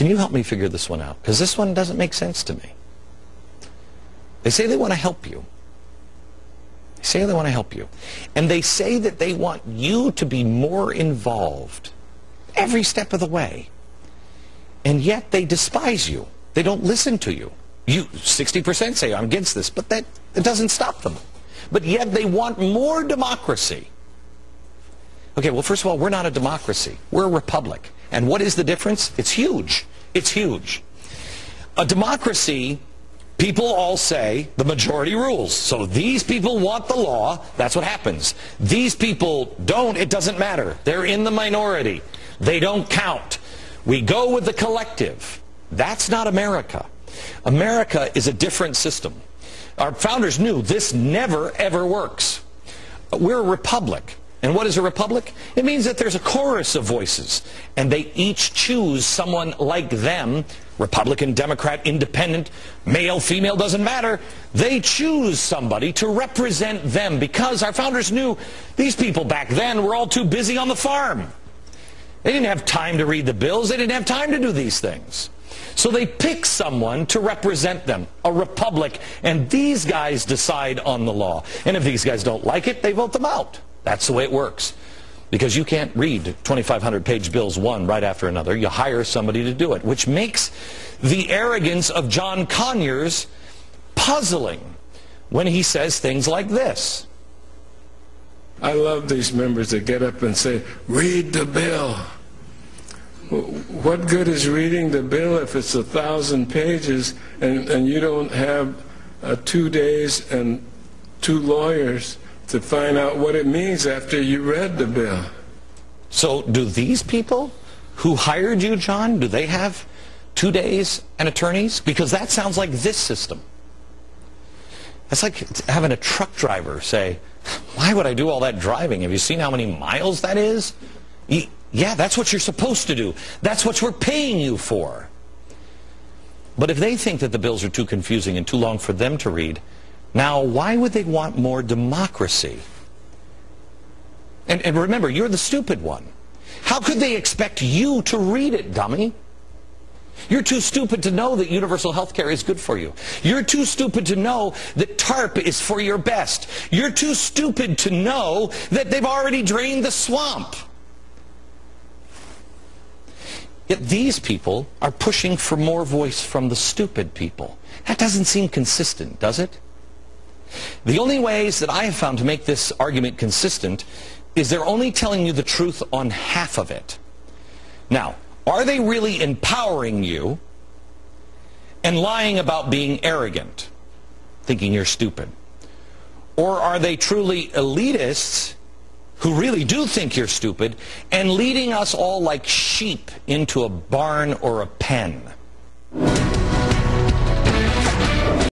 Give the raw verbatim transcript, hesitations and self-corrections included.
Can you help me figure this one out? Because this one doesn't make sense to me. They say they want to help you. They say they want to help you. And they say that they want you to be more involved every step of the way. And yet they despise you. They don't listen to you. You, sixty percent say, I'm against this, but that, that doesn't stop them. But yet they want more democracy. Okay, well, first of all, we're not a democracy. We're a republic. And what is the difference? It's huge. It's huge. A democracy, people all say the majority rules. So these people want the law, that's what happens. These people don't, it doesn't matter. They're in the minority. They don't count. We go with the collective. That's not America. America is a different system. Our founders knew this never, ever works. We're a republic. And what is a republic? It means that there's a chorus of voices, and they each choose someone like them, Republican, Democrat, Independent, male, female, doesn't matter. They choose somebody to represent them because our founders knew these people back then were all too busy on the farm. They didn't have time to read the bills. They didn't have time to do these things. So they pick someone to represent them, a republic, and these guys decide on the law. And if these guys don't like it, they vote them out. That's the way it works. Because you can't read twenty-five hundred page bills one right after another. You hire somebody to do it, which makes the arrogance of John Conyers puzzling when he says things like this. I love these members that get up and say, read the bill. What good is reading the bill if it's a thousand pages and, and you don't have uh, two days and two lawyers to find out what it means after you read the bill? So do these people who hired you, John, do they have two days and attorneys? Because that sounds like this system. That's like having a truck driver say, why would I do all that driving? Have you seen how many miles that is? Yeah, that's what you're supposed to do. That's what we're paying you for. But if they think that the bills are too confusing and too long for them to read, now why would they want more democracy? And, and remember, you're the stupid one. How could they expect you to read it, dummy? You're too stupid to know that universal health care is good for you. You're too stupid to know that TARP is for your best. You're too stupid to know that they've already drained the swamp. Yet these people are pushing for more voice from the stupid people. That doesn't seem consistent, does it? The only ways that I have found to make this argument consistent is they're only telling you the truth on half of it. Now, are they really empowering you and lying about being arrogant, thinking you're stupid? Or are they truly elitists who really do think you're stupid and leading us all like sheep into a barn or a pen?